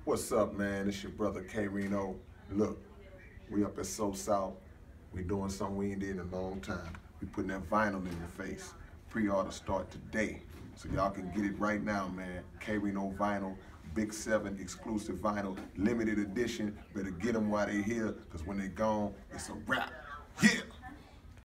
What's up, man? It's your brother K-Rino. Look, we up at SoSouth. We doing something we ain't did in a long time. We putting that vinyl in your face. Pre-order start today. So y'all can get it right now, man. K-Rino vinyl, Big 7 exclusive vinyl, limited edition. Better get them while they here, because when they gone, it's a wrap. Yeah!